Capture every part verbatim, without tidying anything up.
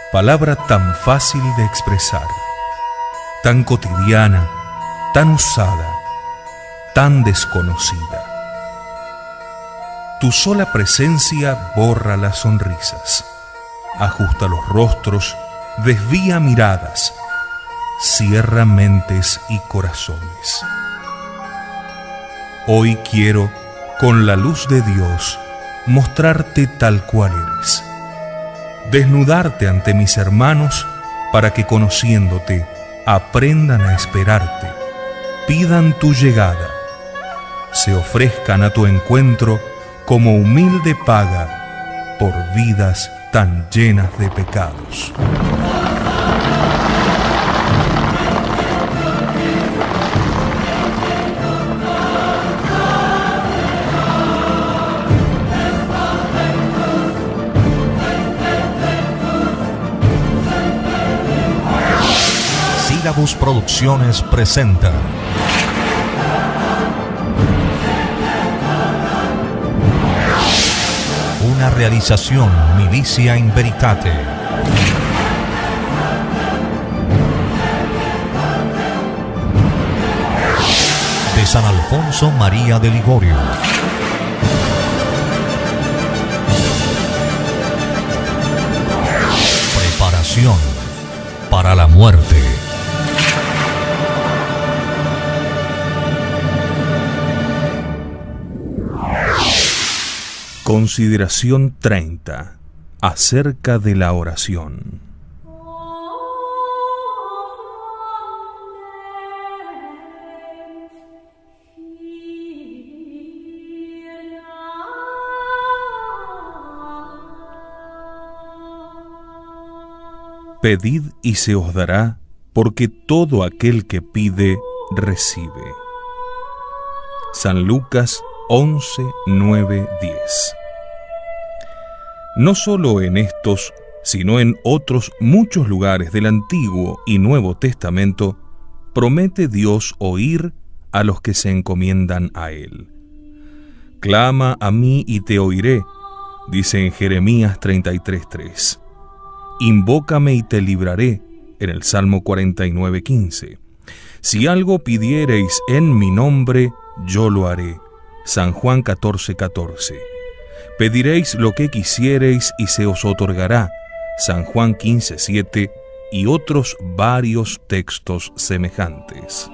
Palabra tan fácil de expresar, tan cotidiana, tan usada, tan desconocida. Tu sola presencia borra las sonrisas, ajusta los rostros, desvía miradas, cierra mentes y corazones. Hoy quiero, con la luz de Dios, mostrarte tal cual eres. Desnudarte ante mis hermanos para que, conociéndote, aprendan a esperarte, pidan tu llegada, se ofrezcan a tu encuentro como humilde paga por vidas tan llenas de pecados. Sílabus Producciones presenta una realización Milicia in Veritate. De San Alfonso María de Ligorio. Preparación para la muerte. Consideración treinta. Acerca de la oración. Pedid y se os dará, porque todo aquel que pide, recibe. San Lucas once, nueve, diez. No solo en estos, sino en otros muchos lugares del Antiguo y Nuevo Testamento, promete Dios oír a los que se encomiendan a Él. Clama a mí y te oiré, dice en Jeremías treinta y tres, tres. Invócame y te libraré, en el Salmo cuarenta y nueve, quince. Si algo pidiereis en mi nombre, yo lo haré. San Juan catorce, catorce. Pediréis lo que quisiereis y se os otorgará. San Juan quince, siete, y otros varios textos semejantes.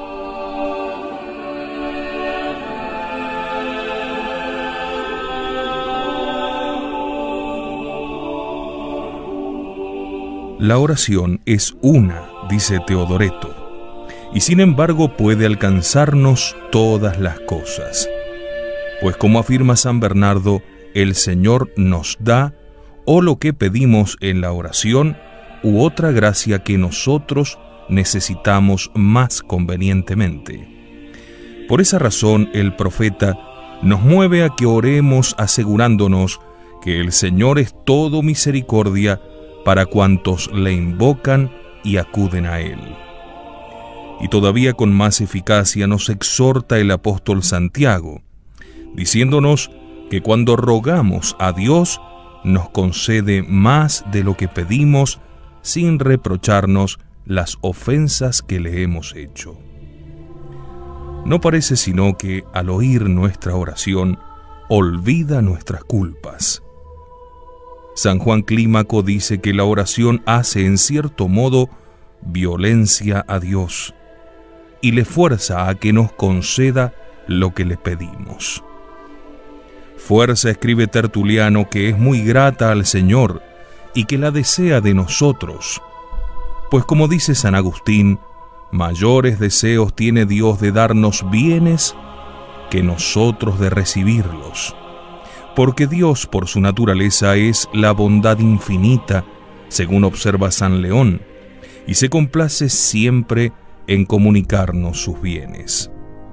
La oración es una, dice Teodoreto, y sin embargo puede alcanzarnos todas las cosas. Pues como afirma San Bernardo, el Señor nos da o lo que pedimos en la oración u otra gracia que nosotros necesitamos más convenientemente. Por esa razón el profeta nos mueve a que oremos asegurándonos que el Señor es todo misericordia para cuantos le invocan y acuden a Él. Y todavía con más eficacia nos exhorta el apóstol Santiago, diciéndonos que cuando rogamos a Dios, nos concede más de lo que pedimos sin reprocharnos las ofensas que le hemos hecho. No parece sino que al oír nuestra oración, olvida nuestras culpas. San Juan Clímaco dice que la oración hace en cierto modo violencia a Dios y le fuerza a que nos conceda lo que le pedimos. Fuerza, escribe Tertuliano, que es muy grata al Señor y que la desea de nosotros, pues como dice San Agustín, mayores deseos tiene Dios de darnos bienes que nosotros de recibirlos. Porque Dios por su naturaleza es la bondad infinita, según observa San León, y se complace siempre en comunicarnos sus bienes.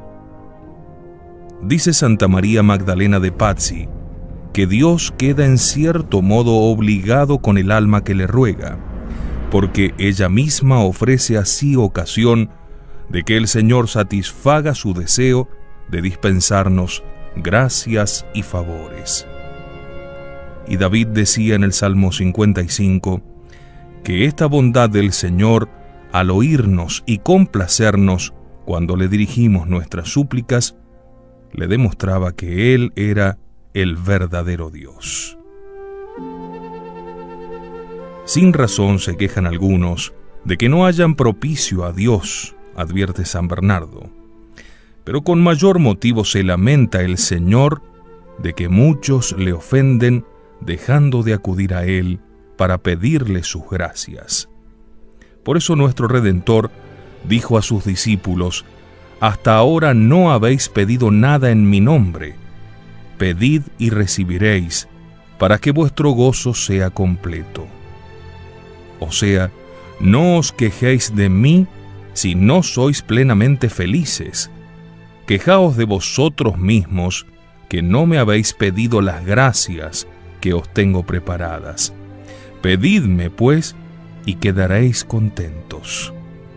Dice Santa María Magdalena de Pazzi que Dios queda en cierto modo obligado con el alma que le ruega, porque ella misma ofrece así ocasión de que el Señor satisfaga su deseo de dispensarnos gracias y favores. Y David decía en el Salmo cincuenta y cinco, que esta bondad del Señor, al oírnos y complacernos cuando le dirigimos nuestras súplicas, le demostraba que Él era el verdadero Dios. Sin razón se quejan algunos de que no hayan propicio a Dios, advierte San Bernardo, pero con mayor motivo se lamenta el Señor de que muchos le ofenden dejando de acudir a Él para pedirle sus gracias. Por eso nuestro Redentor dijo a sus discípulos: «Hasta ahora no habéis pedido nada en mi nombre. Pedid y recibiréis, para que vuestro gozo sea completo». O sea, no os quejéis de mí si no sois plenamente felices. Quejaos de vosotros mismos, que no me habéis pedido las gracias que os tengo preparadas. Pedidme, pues, y quedaréis contentos.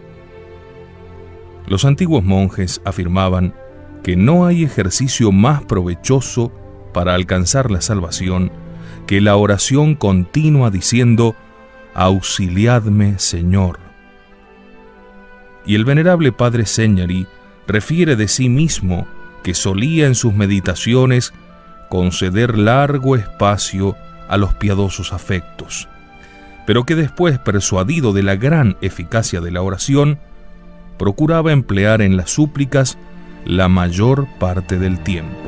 Los antiguos monjes afirmaban que no hay ejercicio más provechoso para alcanzar la salvación que la oración continua diciendo: «Auxiliadme, Señor». Y el venerable padre Señari refiere de sí mismo que solía en sus meditaciones conceder largo espacio a los piadosos afectos, pero que después, persuadido de la gran eficacia de la oración, procuraba emplear en las súplicas la mayor parte del tiempo.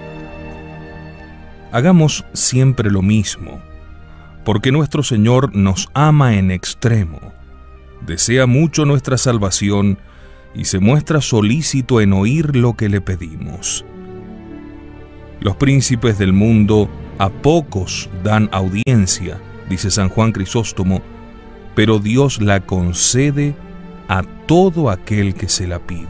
Hagamos siempre lo mismo, porque nuestro Señor nos ama en extremo, desea mucho nuestra salvación y se muestra solícito en oír lo que le pedimos. Los príncipes del mundo a pocos dan audiencia, dice San Juan Crisóstomo, pero Dios la concede a todo aquel que se la pide.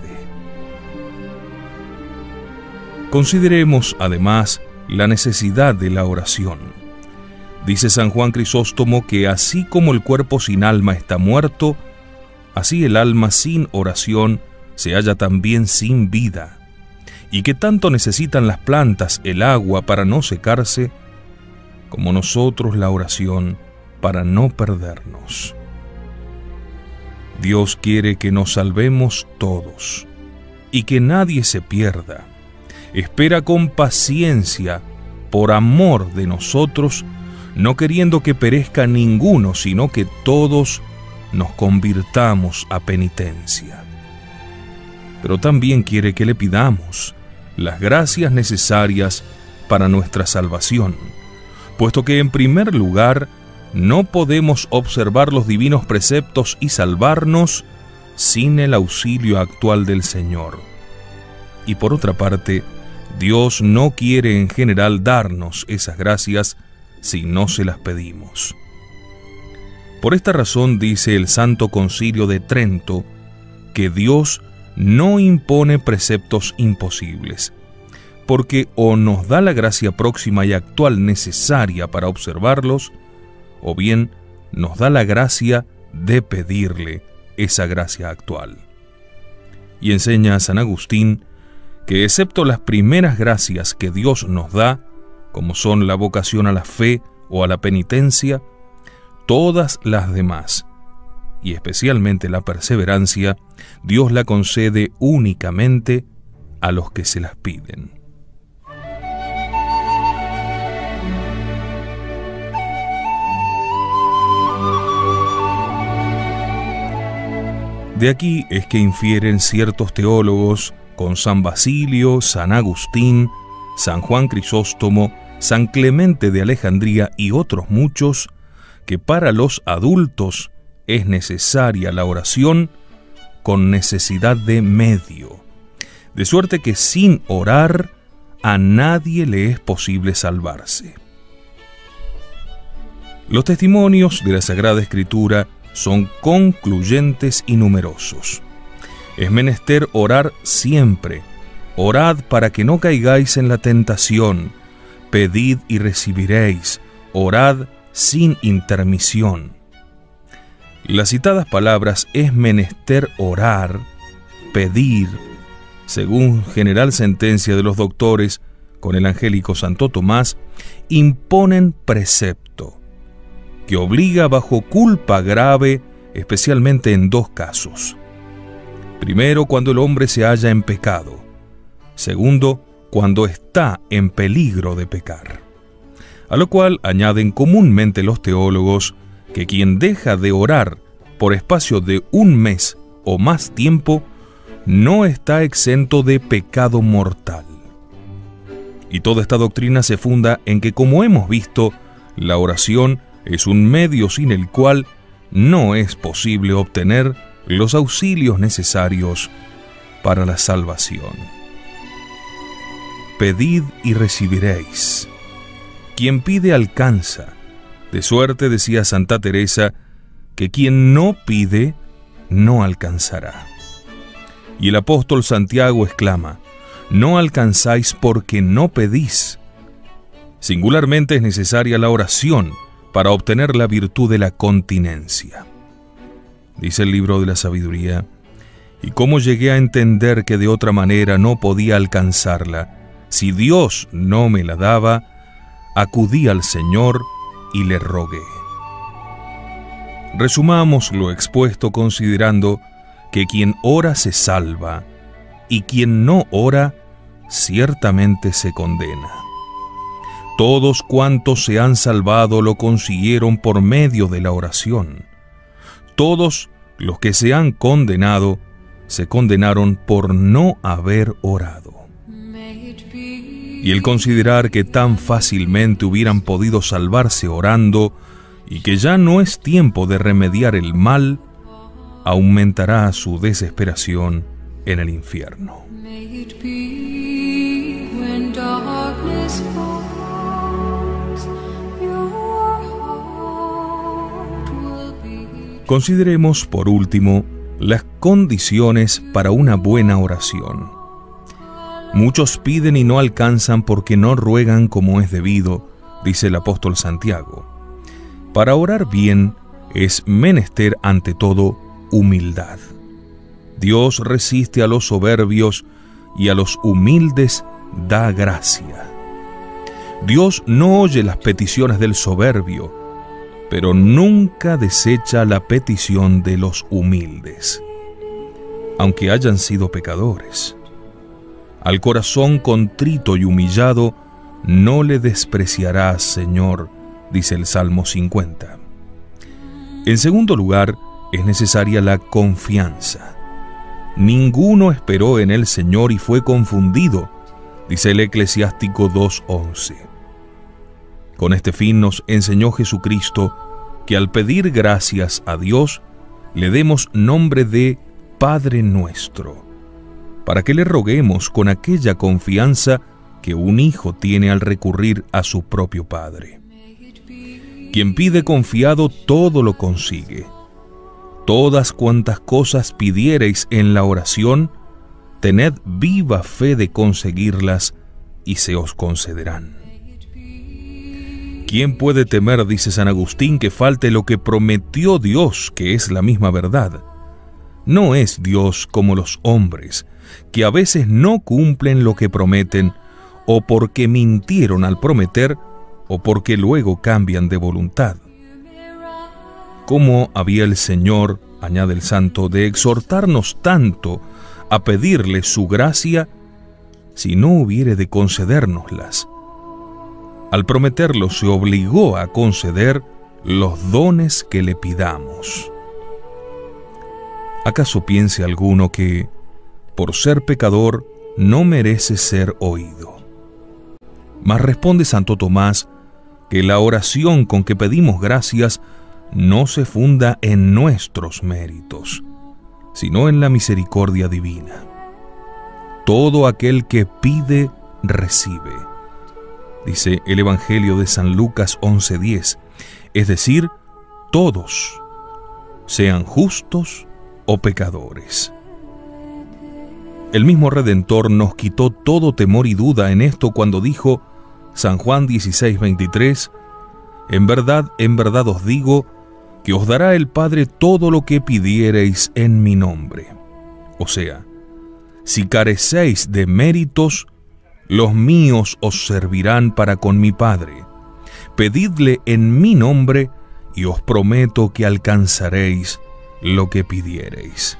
Consideremos además la necesidad de la oración. Dice San Juan Crisóstomo que así como el cuerpo sin alma está muerto, así el alma sin oración se halla también sin vida, y que tanto necesitan las plantas el agua para no secarse, como nosotros la oración para no perdernos. Dios quiere que nos salvemos todos y que nadie se pierda. Espera con paciencia, por amor de nosotros, no queriendo que perezca ninguno, sino que todos nos convirtamos a penitencia. Pero también quiere que le pidamos las gracias necesarias para nuestra salvación, puesto que en primer lugar no podemos observar los divinos preceptos y salvarnos sin el auxilio actual del Señor. Y por otra parte, Dios no quiere en general darnos esas gracias si no se las pedimos. Por esta razón dice el Santo Concilio de Trento que Dios no impone preceptos imposibles, porque o nos da la gracia próxima y actual necesaria para observarlos, o bien nos da la gracia de pedirle esa gracia actual. Y enseña a San Agustín que excepto las primeras gracias que Dios nos da, como son la vocación a la fe o a la penitencia, todas las demás, y especialmente la perseverancia, Dios la concede únicamente a los que se las piden. De aquí es que infieren ciertos teólogos con San Basilio, San Agustín, San Juan Crisóstomo, San Clemente de Alejandría y otros muchos, que para los adultos es necesaria la oración con necesidad de medio, de suerte que sin orar a nadie le es posible salvarse. Los testimonios de la Sagrada Escritura son concluyentes y numerosos. Es menester orar siempre. Orad para que no caigáis en la tentación. Pedid y recibiréis. Orad sin intermisión. Las citadas palabras es menester orar, pedir, según general sentencia de los doctores con el angélico Santo Tomás, imponen precepto. que obliga bajo culpa grave, especialmente en dos casos. Primero, cuando el hombre se halla en pecado. Segundo, cuando está en peligro de pecar. A lo cual añaden comúnmente los teólogos que quien deja de orar por espacio de un mes o más tiempo no está exento de pecado mortal. Y toda esta doctrina se funda en que, como hemos visto, la oración es un medio sin el cual no es posible obtener los auxilios necesarios para la salvación. Pedid y recibiréis. Quien pide alcanza. De suerte, decía Santa Teresa, que quien no pide, no alcanzará. Y el apóstol Santiago exclama: no alcanzáis porque no pedís. Singularmente es necesaria la oración para obtener la virtud de la continencia. Dice el libro de la sabiduría: y cómo llegué a entender que de otra manera no podía alcanzarla, si Dios no me la daba, acudí al Señor y le rogué. Resumamos lo expuesto considerando que quien ora se salva y quien no ora ciertamente se condena. Todos cuantos se han salvado lo consiguieron por medio de la oración. Todos los que se han condenado se condenaron por no haber orado. Y el considerar que tan fácilmente hubieran podido salvarse orando y que ya no es tiempo de remediar el mal, aumentará su desesperación en el infierno. Consideremos por último las condiciones para una buena oración. Muchos piden y no alcanzan porque no ruegan como es debido, dice el apóstol Santiago. Para orar bien es menester ante todo humildad. Dios resiste a los soberbios y a los humildes da gracia. Dios no oye las peticiones del soberbio, pero nunca desecha la petición de los humildes, aunque hayan sido pecadores. Al corazón contrito y humillado no le despreciarás, Señor, dice el Salmo cincuenta. En segundo lugar, es necesaria la confianza. Ninguno esperó en el Señor y fue confundido, dice el Eclesiástico dos once. Con este fin nos enseñó Jesucristo que al pedir gracias a Dios, le demos nombre de Padre nuestro, para que le roguemos con aquella confianza que un hijo tiene al recurrir a su propio Padre. Quien pide confiado todo lo consigue. Todas cuantas cosas pidiereis en la oración, tened viva fe de conseguirlas y se os concederán. ¿Quién puede temer, dice San Agustín, que falte lo que prometió Dios, que es la misma verdad? No es Dios como los hombres, que a veces no cumplen lo que prometen, o porque mintieron al prometer, o porque luego cambian de voluntad. ¿Cómo había el Señor, añade el santo, de exhortarnos tanto a pedirle su gracia, si no hubiere de concedérnoslas? Al prometerlo se obligó a conceder los dones que le pidamos. ¿Acaso piense alguno que, por ser pecador, no merece ser oído? Mas responde Santo Tomás que la oración con que pedimos gracias no se funda en nuestros méritos, sino en la misericordia divina. Todo aquel que pide, recibe, dice el Evangelio de San Lucas once diez, es decir, todos, sean justos o pecadores. El mismo Redentor nos quitó todo temor y duda en esto cuando dijo, San Juan dieciséis veintitrés, en verdad, en verdad os digo, que os dará el Padre todo lo que pidiereis en mi nombre. O sea, si carecéis de méritos, los míos os servirán para con mi Padre. Pedidle en mi nombre y os prometo que alcanzaréis lo que pidiereis.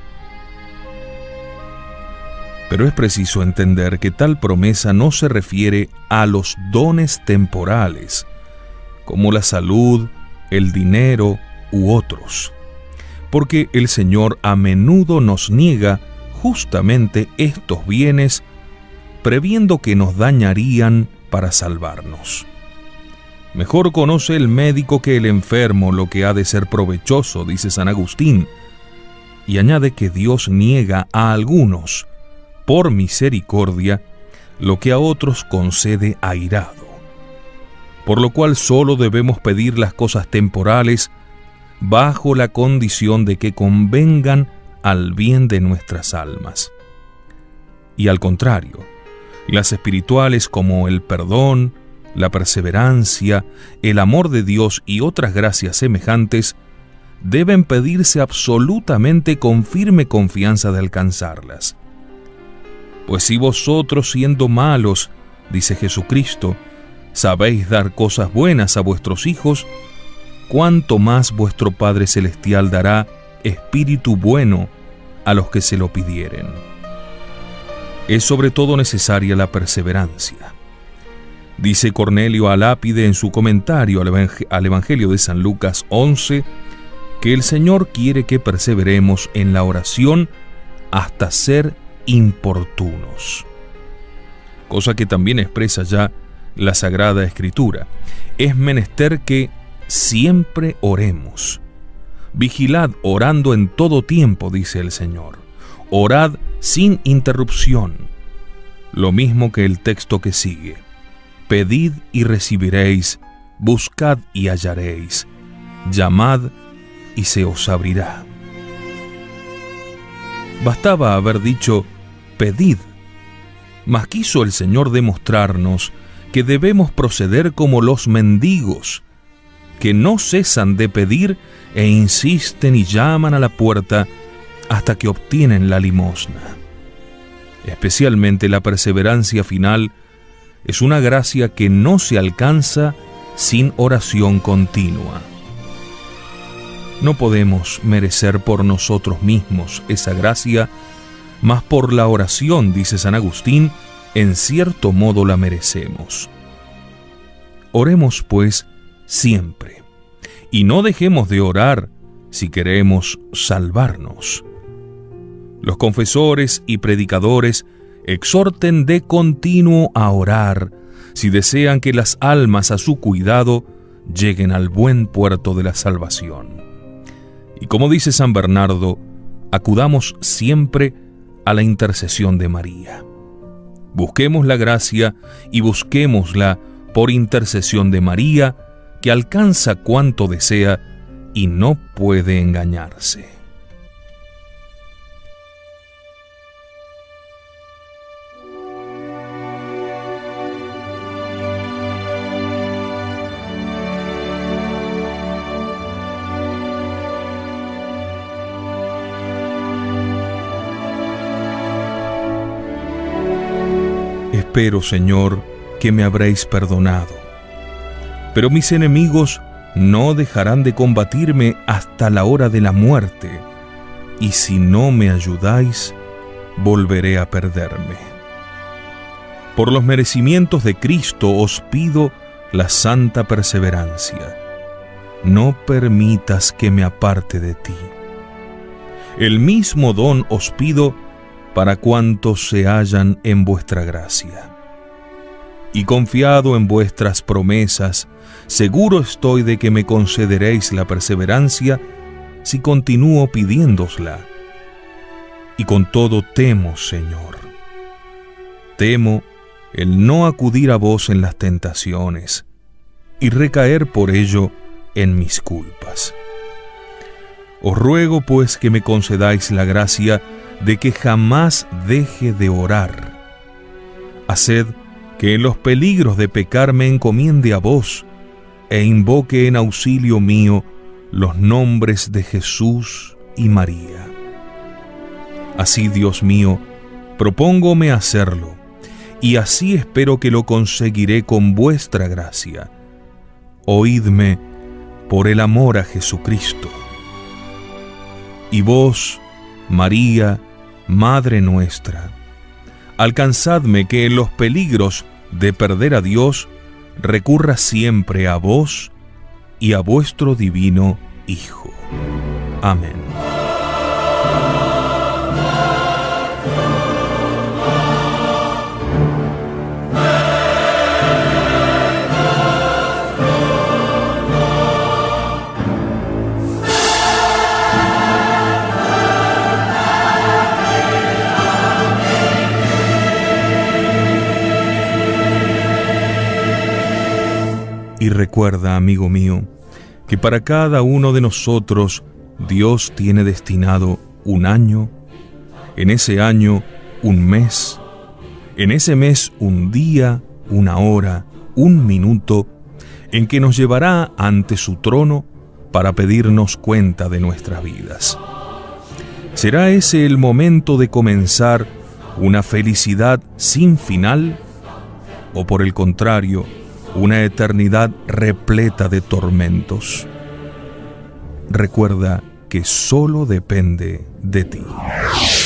Pero es preciso entender que tal promesa no se refiere a los dones temporales, como la salud, el dinero u otros, porque el Señor a menudo nos niega justamente estos bienes, previendo que nos dañarían para salvarnos. Mejor conoce el médico que el enfermo lo que ha de ser provechoso, dice San Agustín, y añade que Dios niega a algunos, por misericordia, lo que a otros concede airado. Por lo cual solo debemos pedir las cosas temporales bajo la condición de que convengan al bien de nuestras almas. Y al contrario, las espirituales como el perdón, la perseverancia, el amor de Dios y otras gracias semejantes deben pedirse absolutamente con firme confianza de alcanzarlas. Pues si vosotros, siendo malos, dice Jesucristo, sabéis dar cosas buenas a vuestros hijos, cuánto más vuestro Padre Celestial dará espíritu bueno a los que se lo pidieren. Es sobre todo necesaria la perseverancia. Dice Cornelio a Lápide en su comentario al, Evang- al Evangelio de San Lucas once, que el Señor quiere que perseveremos en la oración hasta ser importunos. Cosa que también expresa ya la Sagrada Escritura. Es menester que siempre oremos. Vigilad orando en todo tiempo, dice el Señor. Orad sin interrupción. Lo mismo que el texto que sigue. Pedid y recibiréis, buscad y hallaréis, llamad y se os abrirá. Bastaba haber dicho, pedid, mas quiso el Señor demostrarnos que debemos proceder como los mendigos, que no cesan de pedir e insisten y llaman a la puerta hasta que obtienen la limosna. Especialmente la perseverancia final es una gracia que no se alcanza sin oración continua. No podemos merecer por nosotros mismos esa gracia, mas por la oración, dice San Agustín, en cierto modo la merecemos. Oremos, pues, siempre, y no dejemos de orar si queremos salvarnos. Los confesores y predicadores exhorten de continuo a orar si desean que las almas a su cuidado lleguen al buen puerto de la salvación. Y como dice San Bernardo, acudamos siempre a la intercesión de María. Busquemos la gracia y busquémosla por intercesión de María, que alcanza cuanto desea y no puede engañarse. Espero, Señor, que me habréis perdonado. Pero mis enemigos no dejarán de combatirme hasta la hora de la muerte, y si no me ayudáis, volveré a perderme. Por los merecimientos de Cristo os pido la santa perseverancia. No permitas que me aparte de ti. El mismo don os pido para cuantos se hallan en vuestra gracia. Y confiado en vuestras promesas, seguro estoy de que me concederéis la perseverancia si continúo pidiéndosla. Y con todo temo, Señor. Temo el no acudir a vos en las tentaciones y recaer por ello en mis culpas. Os ruego, pues, que me concedáis la gracia de que jamás deje de orar. Haced que en los peligros de pecar me encomiende a vos e invoque en auxilio mío los nombres de Jesús y María. Así, Dios mío, propóngome hacerlo, y así espero que lo conseguiré con vuestra gracia. Oídme por el amor a Jesucristo. Y vos, María, Madre nuestra, alcanzadme que en los peligros de perder a Dios recurra siempre a vos y a vuestro divino Hijo. Amén. Y recuerda, amigo mío, que para cada uno de nosotros Dios tiene destinado un año, en ese año un mes, en ese mes un día, una hora, un minuto, en que nos llevará ante su trono para pedirnos cuenta de nuestras vidas. ¿Será ese el momento de comenzar una felicidad sin final? ¿O por el contrario, una eternidad repleta de tormentos? Recuerda que solo depende de ti.